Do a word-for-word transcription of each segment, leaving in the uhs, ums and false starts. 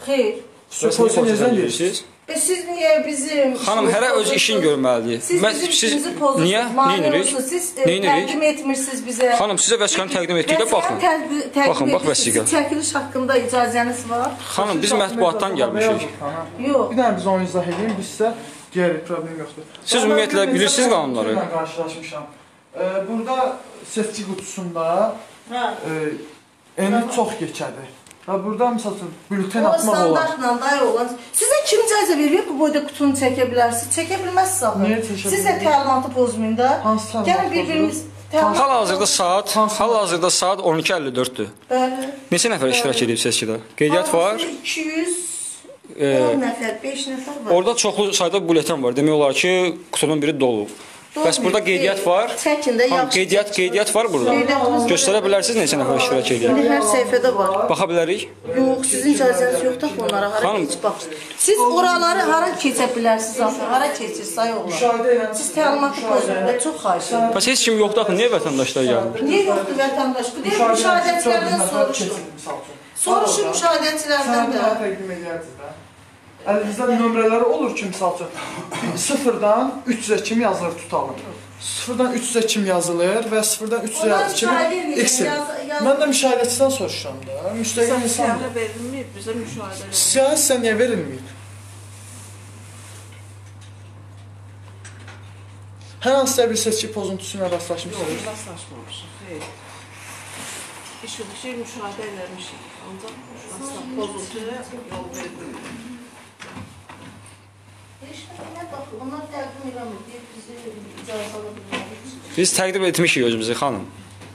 Xeyr. Siz polisi necədən deyirsiniz? E siz niyə bizim... Xanım, hərə öz işin görməlidir. Siz bizim işimizi pozursunuz. Niyə? Neyinirik? Siz təqdim etmirsiniz bizə. Xanım, sizə vəsiqəni təqdim etdik də baxın. Baxın, bax vəsiqə. Çəkiliş haqqında icazəniz var. Xanım, biz mətbuatdan gəlmişik. Yox. Bir dənə biz onu izah edeyim, biz sizə gəlir, problem yoxdur. Siz ümumiyyətlə bilirsiniz qanunları? Mən qarşılaşmışam. Burada seçki qutusunda eni çox keçədir. Və burada misal üçün bülten atmaq olar. O standartla dair olan. Sizə kim icazə verir bu boyda qutunu çəkə bilərsiniz? Çəkə bilməzsiniz axı. Niyə çəkə Siz də təlimatı pozmayın da. Hansı təlimatı Gəlin bir-birimiz Hal-hazırda saat, hal-hazırda saat on iki əlli dörddür. Bəli. Neçə nəfər iştirak edib seçkidə? Qeydiyyat var. iki yüz on nəfər, beş nəfər var. Orada çoxlu sayda bülten var. Demək olar ki, qutunun biri dolub. Bəs burada qeydiyyat var. Çəkində yaxşı. Qeydiyyat, qeydiyyat var burada. Göstərə bilərsiniz neçə nəfər iştirak edir? İndi hər səhifədə var. Baxa bilərik? Yox, sizin icazəniz yoxdur onlara. Hara keçib baxırsınız. Siz oraları hara keçə bilərsiniz axı? Hara keçir say oğlan? Siz təlimatı pozmayın da çox xahiş edirəm. Bəs heç kim yoxdur axı. Niyə vətəndaşlar gəlmir? Niyə yoxdur vətəndaş? Bu deyil, müşahidəçilərdən soruşun. Soruşun müşahidəçilərdən də. Əlinizdə nömrələri olur ki, misal üçün, sıfırdan üç yüzə kimi yazılır tutalım. sıfırdan üç yüzə kimi yazılır və sıfırdan üç yüzə kimi eksil. Mən də müşahidəçidən soruşuram da. Müstəqil insan. Siyahı verilməyib, bizə müşahidə verilməyib. Siyahı sizə niyə verilməyib? Hər hansısa bir seçki pozuntusuna rastlaşmışsınız? Yox, rastlaşmamışıq, xeyr. İş yox, şey müşahidə eləmişik. Ancaq pozuntuya yol verilməyib. Onlar təqdim eləmir, bizi icazə ala bilmədik. Biz təqdim etmişik özümüzü, xanım.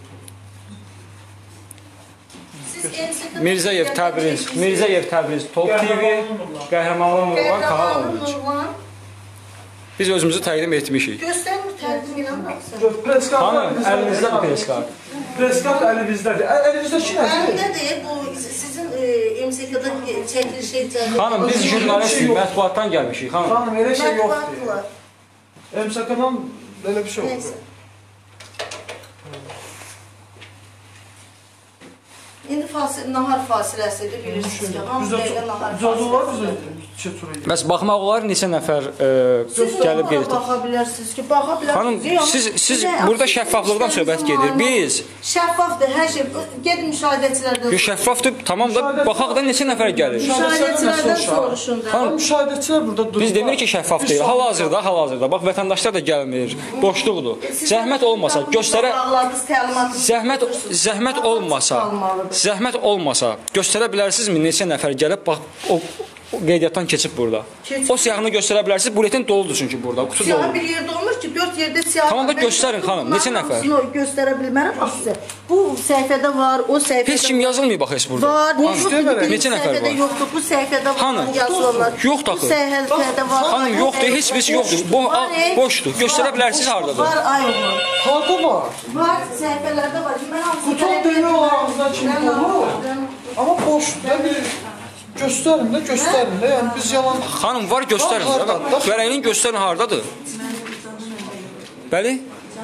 Mirzəyev Təbriz, Mirzəyev Təbriz, Top T V, Qəhrəmanlar Nurlan, Kanal on üç. Biz özümüzü təqdim etmişik. Göstərmir, təqdim eləmir. Xanım, əlinizdə bir preskart. Preskart əlinizdədir. Əlinizdəki nədir? Əlimdədir, bu sizin M S K-da çəkiliş icazə. Xanım, biz jurnalistik, mətbuatdan gəlmişik, xanım. Xanım, elə şey yoxdur. M S K-dan elə bir şey yoxdur. İndi nahar fasiləsidir, bilirsiniz ki, hamı dəqiqə nahar fasiləsidir. Bəs baxmaq olar, neçə nəfər gəlib qeyd etdir? Siz baxa bilərsiniz ki, baxa bilərsiniz. Xanım, siz burada şəffaflıqdan söhbət gedir. Biz... Şəffafdır, hər şey. Gedin müşahidəçilərdən soruşun. Şəffafdır, tamam da baxaq da neçə nəfər gəlir? Müşahidəçilərdən soruşun da. Xanım, müşahidəçilər burada durur. Biz demirik ki, şəffaf deyil. Hal-hazırda, hal-hazırda. Bax, vətəndaşlar da gəlmir. Boşluqdur. Zəhmət olmasa, göstərə... Zəhmət, zəhmət olmasa... Zəhmət olmasa, göstərə bilərsinizmi neçə nəfər gəlib, bax, o qeydiyyatdan keçib burada. O siyahını göstərə bilərsiniz, buletin doludur çünki burada, qutu doludur. Siyahı bir yerdə olmur ki, dörd yerdə siyahı... Tamam da göstərin, xanım, neçə nəfər? Göstərə bilmərəm, bax sizə. Bu səhifədə var, o səhifədə... Heç kim yazılmıyıb, bax, heç burada. Var, neçə nəfər var? Yoxdur, bu səhifədə var, yazılırlar. Yoxdur axı. Bu səhifədə var. Xanım, yoxdur, heç birisi yoxdur. Bu, boşdur, göstərə bilərsiniz haradadır. Var, ay oğlum. Harada var? Var, səhifələrdə var. Qutan demək olarımızdan kimi olur. Amma boşdur. Göstərin də, göstərin də. Yəni biz yalan... Xanım, var göstərin də. Vərəqinin göstərin haradadır? Bəli?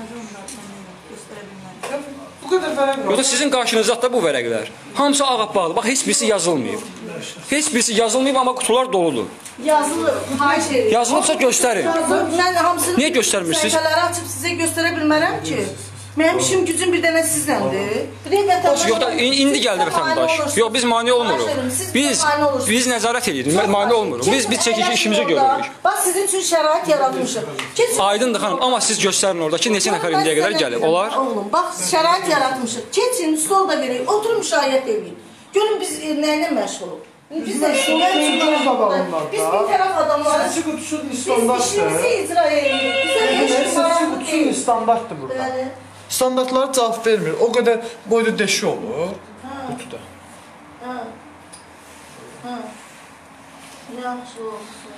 Bu qədər vərəq var. Yoxsa sizin qarşınızda da bu vərəqlər. Hamısı ağappaqdır. Bax, heç birisi yazılmayıb. Heç birisi yazılmayıb, amma qutular doludur. Yazılır, xahiş edir. Yazılıbsa göstərin. Mən hamısını... Niyə göstərmirsiniz? Səhifələri açıb sizə göstərə bilmərəm ki. Mənim işim gücüm bir dənə sizləndir. Yox da, indi gəldi vətəndaş. Yox, biz mane olmuruq. Biz, biz nəzarət edirik, mane olmuruq. Biz, biz çəkişi işimizi görürük. Bax, sizin üçün şərait yaratmışıq. Aydındır xanım, amma siz göstərin orada ki, neçə nəfər indiyə qədər gəlib. Olar? Oğlum, bax, şərait yaratmışıq. Keçin, stol da verək, oturun müşahiyyət edin. Görün, biz nəylə məşğuluq. Biz də biz bir tərəf adamları... Seçki qutusunun standartdır. Biz işimizi icra edirik. Seçki qutusunun standartdır burada. Standartlara cavab vermir. O qədər boyda deşi olur qutuda. Hə. Hə. Yaxşı olsun.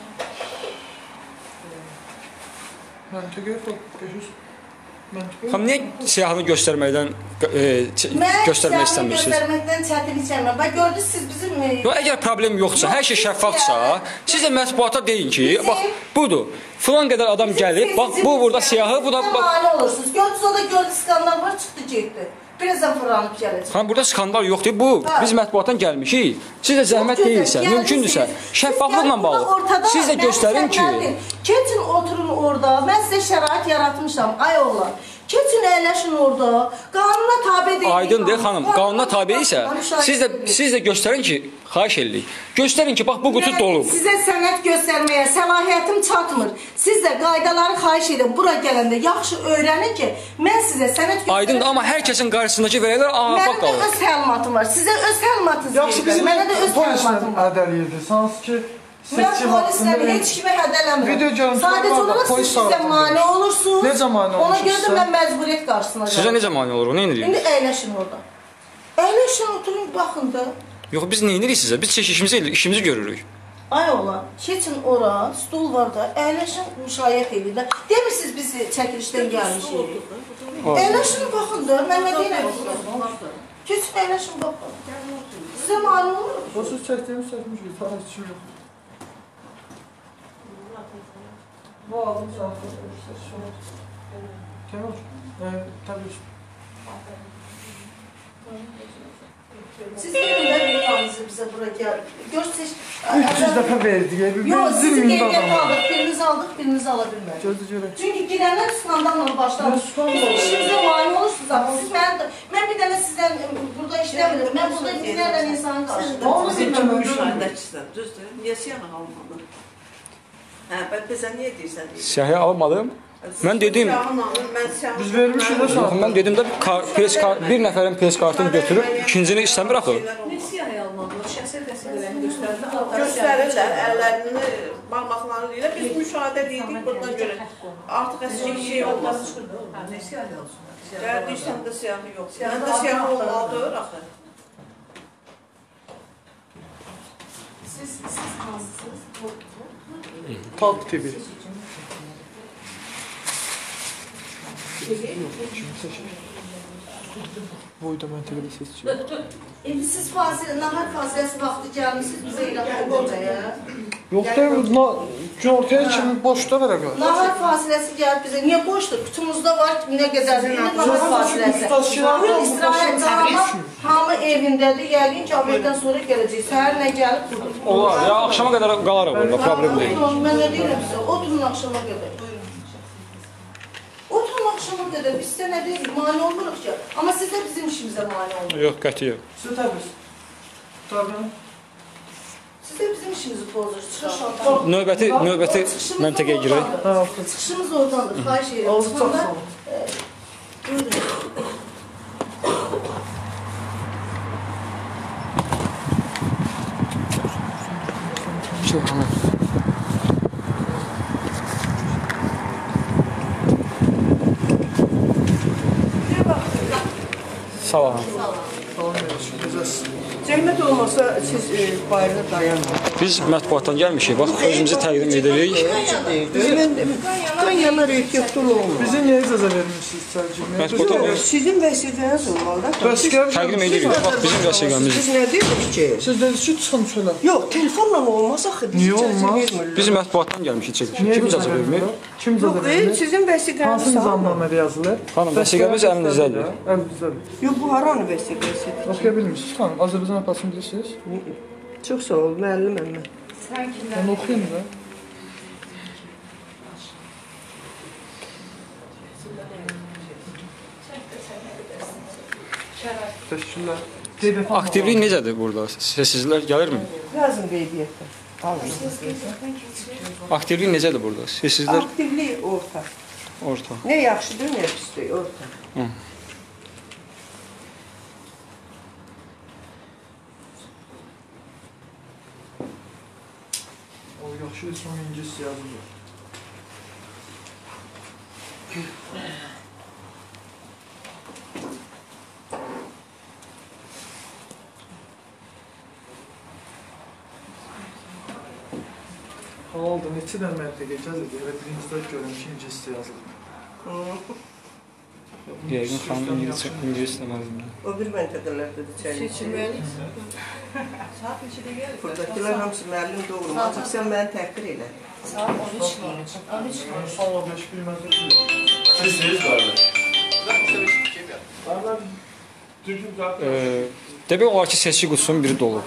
Məntiqə yox. Xanım, niyə siyahını göstərməkdən göstərmək istəmirsiniz? Mən siyahını göstərməkdən çətinlik çəkmirəm. Bax, gördünüz siz bizim... Yox, əgər problem yoxsa, hər şey şəffafsa, siz də mətbuata deyin ki, bax, budur, filan qədər adam gəlib, bax, bu burada siyahı, bu da... Siz mani olursunuz. Gördünüz, o da gördü skandal var, çıxdı, getdi. Birazdan fırlanıb gələcək. Xanım, burada skandal yoxdur. Bu, biz mətbuatdan gəlmişik. Siz də zəhmət deyilsə, mümkündürsə, şəffaflıqla bağlı. Siz də göstərin ki... Keçin, oturun orada. Mən sizə şərait yaratmışam, ay oğlan. Keçin, əyləşin orada. Qanuna tabi deyil. Aydındır, xanım. Qanuna tabi isə, siz də, siz də göstərin ki, xahiş edirik. Göstərin ki, bax, bu qutu dolub. Sizə sənət göstərməyə səlahiyyətim çatmır. Siz də qaydaları xahiş edin. Bura gələndə yaxşı öyrənin ki, mən sizə sənət göstərməyəm. Aydındır, amma hər kəsin qarşısındakı verələr ağapak qalır. Mənim də öz təlimatım var. Sizə öz təlimatınızı Yaxşı, bizim polislə ədəliyirdir. Sansı ki, mən polislə heç kimi hədələmirəm. Video görüntülər sadəcə var da, olaraq polis siz bizə mane olursunuz. Necə mane olursunuz? Ona görə də mən məcburiyyət qarşısına Sizə necə mane olur? Nə edirik? İndi əyləşin orada. Əyləşin, oturun, baxın da. Yox, biz nə edirik sizə? Biz çəkişimizi edirik, işimizi görürük. Ay oğlan, keçin ora, stul var da, əyləşin, müşayiət edin də. Demirsiniz biz çəkilişdən gəlmişik. Əyləşin, baxın da, mən nə deyirəm? Keçin, əyləşin, baxın. Sizə mane olur? O söz çəkdiyimiz çəkmişik, daha heç şey yoxdur. Bu aldım sağlıqlı. Kemal, təbii ki. Siz deyin də bir tanesi bizə bura gəl. Görsünüz. üç yüz dəfə verdik. Yox, sizi qeydiyyət aldıq. Birinizi aldıq, birinizi ala bilmədik. Gözü görək. Çünki girənlər skandalla başlamış. İşimizə mane olursunuz ama siz mən, mən bir dənə sizdən burada işləmirəm. Mən burada minlərlə insanı qarşılayıram. Bizim kimi müşahidəçisən, düzdür? Niyə siyahı almadın? Hə, bəs bizə niyə deyirsən? Siyahı almadım. Mən dedim, Biz vermişik də sağ. mən dedim də pres bir nəfərin pres kartını götürüb ikincini istəmir axı. Nə siyahı almadın? Şəxsi vəsilərini göstərdilər. Göstərirlər, əllərini, barmaqlarını ilə biz müşahidə edik buradan görə. Artıq əslində şey olmaz. Nə siyahı olsun? Gəldi səndə siyahı yox. Məndə siyahı olmalıdır axı. Siz, siz hansınız? Talk T V. Buydu mən təqdim seçəcəm. İndi siz fasilə, nahar fasiləsi vaxtı gəlmişsiniz bizə İraqda oraya. Yox da, ortaya kimi boşda verə qoy. Nahar fasiləsi gəlib bizə. Niyə boşdur? Kutumuzda var nə qədər nahar fasiləsi. Bugün istirahət canavar hamı evindədir. Yəqin ki, Amerikdən sonra gələcək. Səhər nə gəlib budur. Olar, ya axşama qədər qalarıq orada, problem deyil. Mən nə deyirəm sizə? Oturun axşama qədər. Oturun axşama qədər. Biz sizə nə deyirik? Mane olmuruq ki. Amma siz də bizim işimizə mane olmuruq. Yox, qəti yox. Siz təbriz. Tabii. Siz də bizim işimizi pozursunuz. Növbəti, növbəti məntəqəyə girək. Çıxışımız oradandır. Xahiş edirəm. Çıxanda... Buyurun. Şey, hemen. Sağ olun. Zəhmət olmasa siz e, bayırda dayanın. Biz mətbuatdan gəlmişik, bax, özümüzü təqdim edirik. Qanyalar ehtiyatlı olmur. Bizi niyə icazə vermişsiniz sərcimə? Mətbuatdan Yox, sizin vəsiqəniz olmalıdır. təqdim edirik, bax, bizim vəsiqəmiz. Biz nə dedik ki? Siz dediniz ki, çıxın çölə. Yox, telefonla olmaz axı. Biz Niyə icazə olmaz? vermirlər. Biz mətbuatdan gəlmişik, çəkmişik. Niyə Kim icazə vermir? Kim icazə Yox, e, vermir? sizin vəsiqəniz Hansı nizamnamədə yazılır? Xanım, vəsiqəmiz əlinizdədir. Əlinizdədir. Yox, bu haranın vəsiqəsidir? Oxuya bilmirsiniz, xanım. Azərbaycan apasını bilirsiniz? Çox sağ ol, müəlliməm mən. Onu oxuyun da. Təşəkkürlər. Aktivlik necədir burada? Sessizlər gəlirmi? Lazım qeydiyyətdə. Alın. Aktivlik necədir burada? Sessizlər Aktivlik orta. orta. Nə yaxşıdır, nə pisdir, orta. Hı. O yaxşı son ingilis yazılır. Oldu, neçə də məntəqə icazədir, elə birincidə görüm ki, ingilis yazılır. Yəqin xanım ingilis, ingilis deməlidir. O bir məntəqələrdə də çəyin. Seçilməli. Saat neçədə gəlir? Buradakılar hamısı müəllim doğru. Ancaq sən məni təhqir elə. Saat on üç gəlir. on üç gəlir. Sağ ol, beş bilməzdir. Sizsiniz qardaş. e, demək olar ki, seçki qutusunun biri dolub.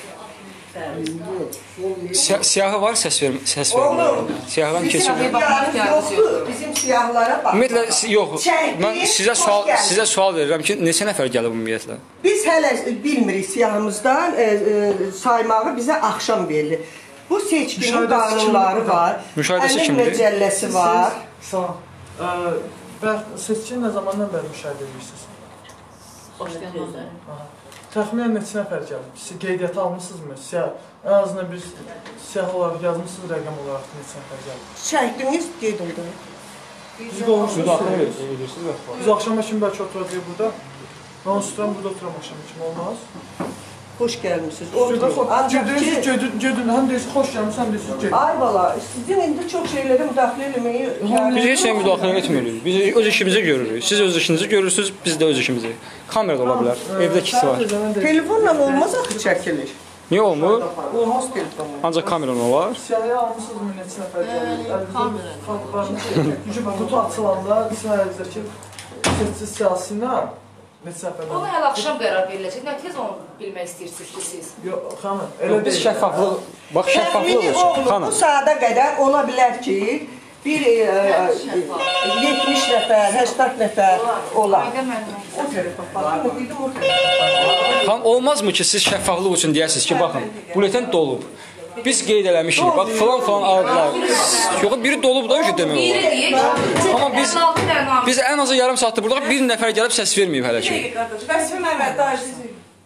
Si siyahı var, səs ver səs vermir. Siyahıdan keçir. Yoxdur, bizim siyahlara bax. Ümumiyyətlə yox. Mən sizə sual sizə sual verirəm ki, neçə nəfər gəlib ümumiyyətlə? Biz hələ bilmirik siyahımızdan e, e, saymağı bizə axşam verilir. Bu seçkinin qanunları var. Müşahidəsi əmək kimdir? məcəlləsi var. Sağ. Və seçki nə zamandan bəri müşahidə edirsiniz? Başlayanlar. Təxminən neçə nəfər gəlib? Siz qeydiyyata almısınızmı? Siyah, ən azından biz siyah olaraq yazmısınız rəqəm olaraq neçə nəfər gəlib? Şəhidimiz qeyd oldu. Biz qovmuşsunuz. Biz axşama kimi bəlkə oturacaq burada. Mən oturam, burada oturam axşama kimi, olmaz? Xoş gəlmişsiniz. Oturun. Ancaq ki... Gedin, gedin, həm deyirsiniz, xoş gəlmişsiniz, həm deyirsiniz, gedin. Ay bala, sizin indi çox şeylərə müdaxilə eləməyi... Biz heç nəyə müdaxilə etmirik. Biz öz işimizi görürük. Siz öz işinizi görürsünüz, biz də öz işimizi. Kamerada ola bilər, evdə ikisi var. Telefonla olmaz axı çəkilir. Niyə olmur? Olmaz telefonla. Ancaq kameranın olar. Siyahıya almışsınızmı neçə nəfər gəlib? Əlinizdə qutu açılanda sizin əlinizdəki seçsiz siyasi ilə neçə nəfər Onu hələ axşam qərar veriləcək. Nə tez onu bilmək istəyirsiniz ki, siz? Yox, xanım, elə Biz deyil. şəffaflıq, bax şəffaflıq Təxmini olsun, oğlum, bu xanım. saata qədər ola bilər ki, bir e, yetmiş nəfər, səksən nəfər olar. O tərəfə baxın, dedim o tərəfə. Xanım, olmazmı ki, siz şəffaflıq üçün deyəsiniz ki, baxın, buletin dolub. Biz qeyd eləmişik, bax falan falan aldılar. Yox, biri dolub da ki, demək Biri olar. deyək, Amma biz altı dənə namizəd. biz ən azı yarım saatdır buradaq bir nəfər gəlib səs verməyib hələ ki. Vəsif Məmməd Dajdi.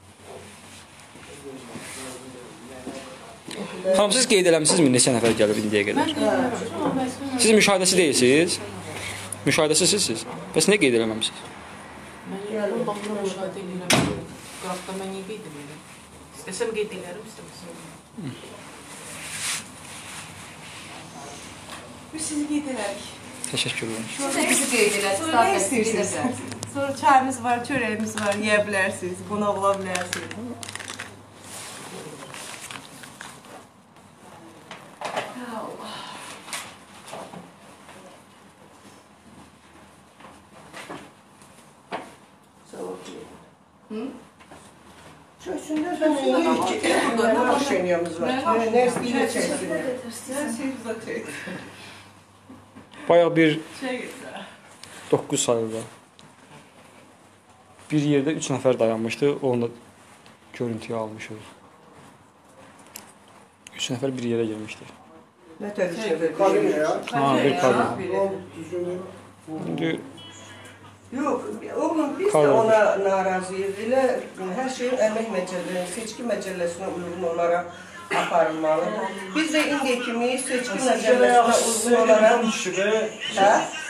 Xanım, siz qeyd eləmişsinizmi neçə nəfər gəlib indiyə qədər? Siz müşahidəsi deyilsiniz? Müşahidəsiz siz? Bəs niyə qeyd eləməmişsiniz? Mən baxıram, müşahidə edirəm. Qrafda mən niyə qeyd edirəm? İstəsəm qeyd edərəm, istəməsəm. Biz sizi qeyd elədik. Təşəkkür edirəm. Siz də bizi qeyd elədiniz. Sonra nə istəyirsiniz? Sonra çayımız var, çörəyimiz var, yeyə bilərsiniz, qonaq ola bilərsiniz. Çöksünlər də neyik ki, nə baş eləyəmiz var ki, nə istəyirə çəksinlər. Hər şey uzatacaq. Bayaq bir Şey getirə. doqquz sayıda bir yerdə üç nəfər dayanmışdı, onu da görüntüyə almışıq. üç nəfər bir yerə girmişdi. Nə təbii Ha, bir kadın. İndi Yox, oğlum biz də Kalır. ona narazıyıq. Elə hər şeyin əmək məcəlləsinə, seçki məcəlləsinə uyğun olaraq aparılmalıdır. Biz də indi kimi seçki məcəlləsinə uyğun olaraq... Düşür, Hə?